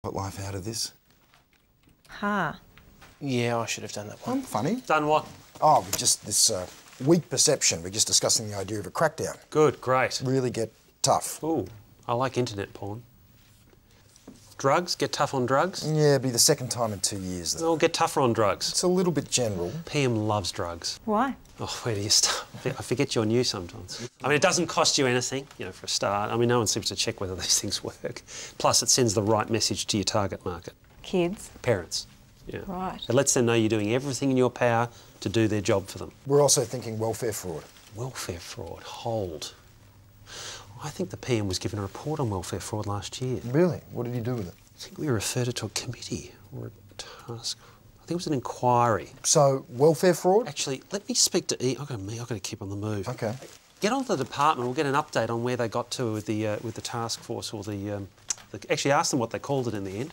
Got life out of this. Ha. Yeah, I should have done that one. Funny. Done what? Oh, just this weak perception. We're just discussing the idea of a crackdown. Good, great. Really get tough. Ooh, I like internet porn. Drugs? Get tough on drugs? Yeah, it'll be the second time in 2 years. I'll get tougher on drugs. It's a little bit general. PM loves drugs. Why? Oh, where do you start? I forget you're new sometimes. I mean, it doesn't cost you anything, you know, for a start. I mean, no one seems to check whether these things work. Plus, it sends the right message to your target market. Kids? Parents. Yeah. Right. It lets them know you're doing everything in your power to do their job for them. We're also thinking welfare fraud. Welfare fraud. Hold. I think the PM was given a report on welfare fraud last year. Really? What did he do with it? I think we referred it to a committee or a task. I think it was an inquiry. So, welfare fraud? Actually, let me speak to I've got to keep on the move. OK. Get on to the department. We'll get an update on where they got to with the task force or the. Actually, ask them what they called it in the end.